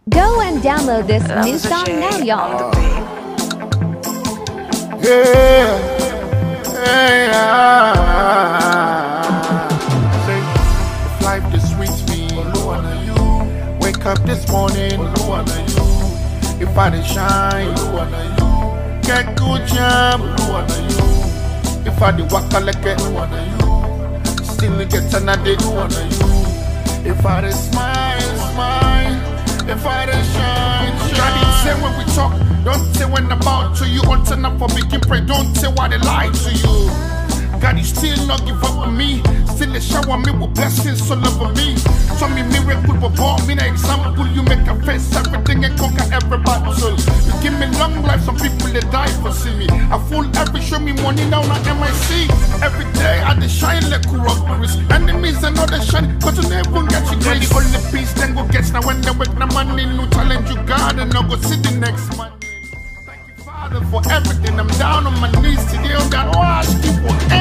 Go and download this new song now, y'all. Yeah. If life this sweets me, wake up this morning, if I did shine, get good job, if I did walk like it, still get another, if I did smile, if I did shine. Daddy say when we talk, don't say when about to you. On turn up for making pray, don't say why they lie to you. God, you still not give up on me. Still they shower me with blessings all over me. Show me miracle before me, an example. You make a face everything and conquer every battle. You give me long life, some people they die for see me. I fool every show me money now on MIC. Every day I dey shine like robberies. Enemies and all the shine, cause you never get you grace. The only peace then go get now when they wake the money. No challenge you God and I'll go see the next money. Thank you Father for everything. I'm down on my knees today on that. Oh, I ask you for